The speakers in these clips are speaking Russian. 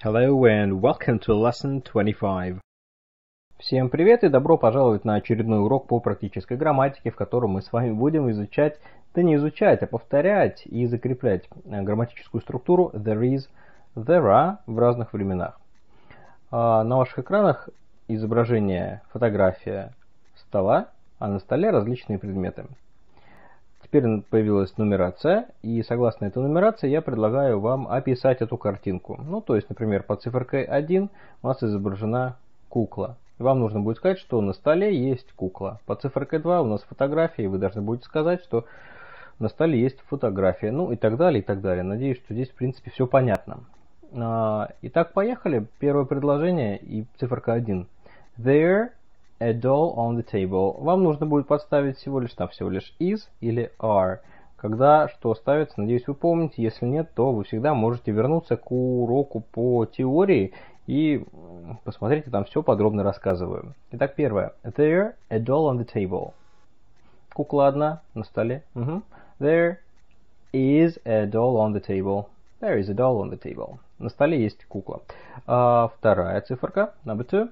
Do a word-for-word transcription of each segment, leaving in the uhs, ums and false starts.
Hello and welcome to lesson twenty-five. Всем привет и добро пожаловать на очередной урок по практической грамматике, в котором мы с вами будем изучать, да не изучать, а повторять и закреплять грамматическую структуру there is, there are в разных временах. На ваших экранах изображение, фотография стола, а на столе различные предметы. Теперь появилась нумерация, и согласно этой нумерации я предлагаю вам описать эту картинку. Ну, то есть, например, под циферкой один у нас изображена кукла. Вам нужно будет сказать, что на столе есть кукла. Под циферкой два у нас фотография, и вы должны будете сказать, что на столе есть фотография. Ну и так далее, и так далее. Надеюсь, что здесь, в принципе, все понятно. Итак, поехали. Первое предложение и циферка один. There a doll on the table. Вам нужно будет подставить всего лишь там всего лишь is или are. Когда что ставится, надеюсь, вы помните. Если нет, то вы всегда можете вернуться к уроку по теории и посмотрите, там все подробно рассказываю. Итак, первое. There a doll on the table. Кукла одна на столе. Угу. There is a doll on the table. There is a doll on the table. На столе есть кукла. А, вторая циферка. Number two.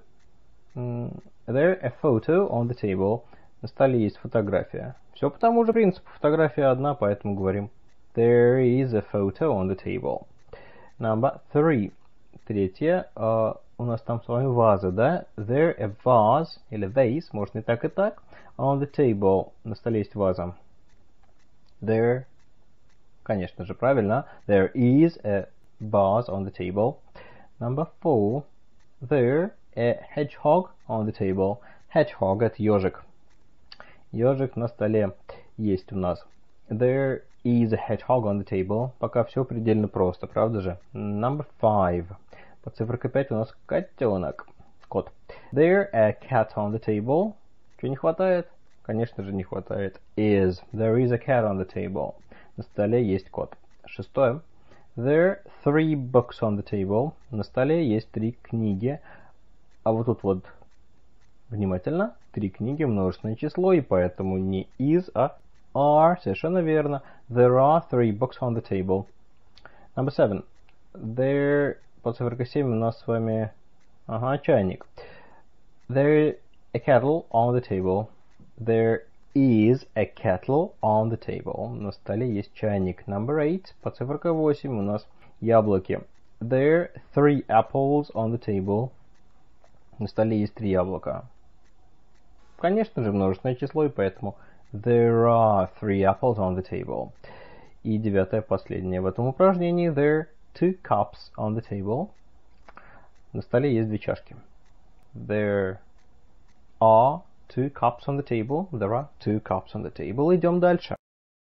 There a photo on the table. На столе есть фотография. Все по тому же принципу. Фотография одна, поэтому говорим there is a photo on the table. Number three. Третье. Uh, у нас там с вами ваза, да? There a vase или vase, можно и так, и так. On the table. На столе есть ваза. There, конечно же, правильно. There is a vase on the table. Number four. There a hedgehog on the table. Hedgehog — это ежик. Ежик на столе есть у нас. There is a hedgehog on the table. Пока все предельно просто, правда же? Number five. Под цифрой пять у нас котенок. Кот. There a cat on the table. Чего не хватает? Конечно же не хватает. Is. There is a cat on the table. На столе есть кот. Шестое. There are three books on the table. На столе есть три книги. А вот тут вот внимательно. Три книги, множественное число, и поэтому не is, а are. Совершенно верно. There are three books on the table. Number seven. There, под цифрой семь у нас с вами, ага, чайник. There a kettle on the table. There is a kettle on the table. На столе есть чайник. Number eight. Под цифрой восемь у нас яблоки. There are three apples on the table. На столе есть три яблока. Конечно же, множественное число, и поэтому there are three apples on the table. И девятое, последнее в этом упражнении. There are two cups on the table. На столе есть две чашки. There are two cups on the table. There are two cups on the table. Идем дальше.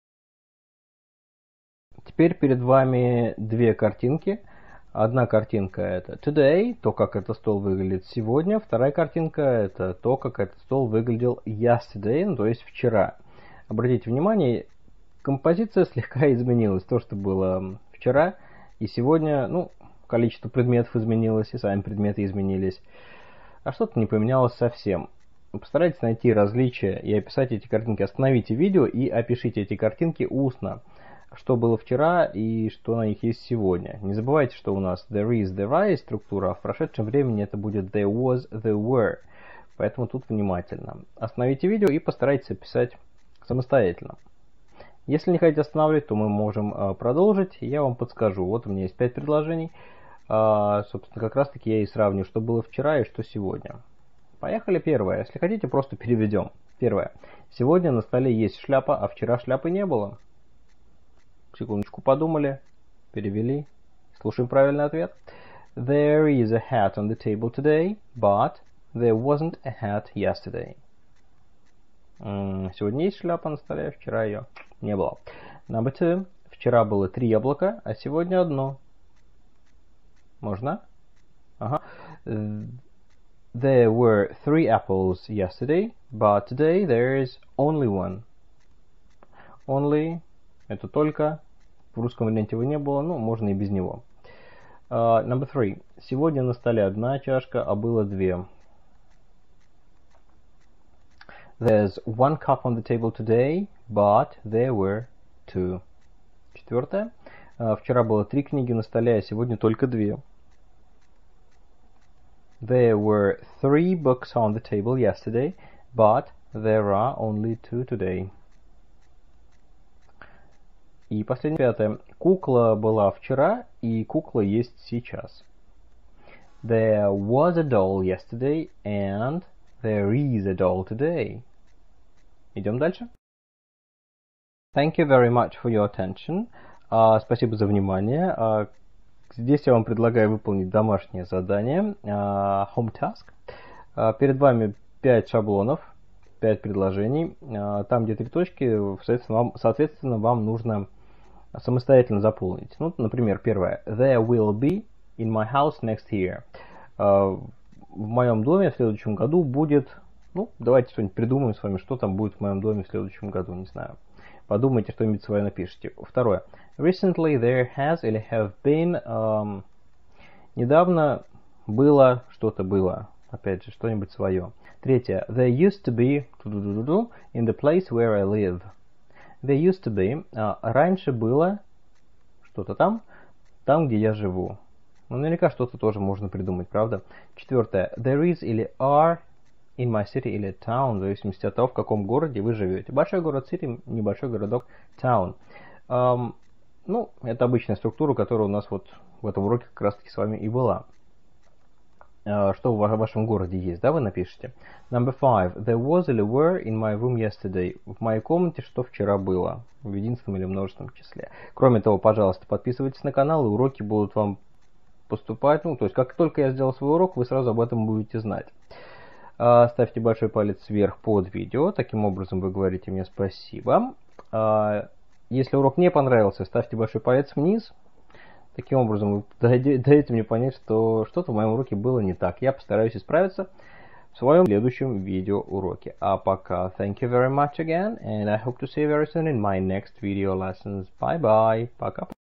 Теперь перед вами две картинки. Одна картинка — это today, то, как этот стол выглядит сегодня. Вторая картинка — это то, как этот стол выглядел yesterday, ну, то есть вчера. Обратите внимание, композиция слегка изменилась. То, что было вчера и сегодня, ну, количество предметов изменилось, и сами предметы изменились. А что-то не поменялось совсем. Постарайтесь найти различия и описать эти картинки. Остановите видео и опишите эти картинки устно. Что было вчера и что на них есть сегодня. Не забывайте, что у нас there is, there are есть структура, а в прошедшем времени это будет there was, there were. Поэтому тут внимательно. Остановите видео и постарайтесь описать самостоятельно. Если не хотите останавливать, то мы можем а, продолжить. Я вам подскажу. Вот у меня есть пять предложений. А, собственно, как раз таки я и сравню, что было вчера и что сегодня. Поехали. Первое. Если хотите, просто переведем. Первое. Сегодня на столе есть шляпа, а вчера шляпы не было. Секундочку подумали, перевели. Слушаем правильный ответ. There is a hat on the table today, but there wasn't a hat yesterday. Сегодня есть шляпа на столе, вчера ее не было. Number two. Вчера было три яблока, а сегодня одно. Можно? Ага. There were three apples yesterday, but today there is only one. Only — это только. В русском варианте его не было, но можно и без него. Uh, number three. Сегодня на столе одна чашка, а было две. There's one cup on the table today, but there were two. Четвертое. Uh, вчера было три книги на столе, а сегодня только две. There were three books on the table yesterday, but there are only two today. И последнее, пятое. Кукла была вчера, и кукла есть сейчас. There was a doll yesterday, and there is a doll today. Идем дальше. Thank you very much for your attention. Uh, спасибо за внимание. Uh, здесь я вам предлагаю выполнить домашнее задание. Uh, home task. Uh, перед вами пять шаблонов, пять предложений. Uh, там, где три точки, соответственно вам, соответственно, вам нужно самостоятельно заполнить. Ну, например, первое. There will be in my house next year. Uh, в моем доме в следующем году будет... Ну, давайте что-нибудь придумаем с вами, что там будет в моем доме в следующем году, не знаю. Подумайте, что-нибудь свое напишите. Второе. Recently there has или have been... Um, недавно было, что-то было. Опять же, что-нибудь свое. Третье. There used to be in the place where I live. There used to be. Uh, раньше было что-то там, там, где я живу. Ну, наверняка что-то тоже можно придумать, правда? Четвертое. There is или are in my city или town, в зависимости от того, в каком городе вы живете. Большой город city, небольшой городок town. Um, ну, это обычная структура, которая у нас вот в этом уроке как раз таки с вами и была. Uh, что в вашем городе есть, да, вы напишите. Number five. There was или were in my room yesterday. В моей комнате что вчера было. В единственном или множественном числе. Кроме того, пожалуйста, подписывайтесь на канал, и уроки будут вам поступать. Ну, то есть, как только я сделал свой урок, вы сразу об этом будете знать. Uh, ставьте большой палец вверх под видео. Таким образом, вы говорите мне спасибо. Uh, если урок не понравился, ставьте большой палец вниз. Таким образом, вы даете мне понять, что что-то в моем уроке было не так. Я постараюсь исправиться в своем следующем видеоуроке. А пока, thank you very much again, and I hope to see you very soon in my next video lessons. Bye bye. Пока.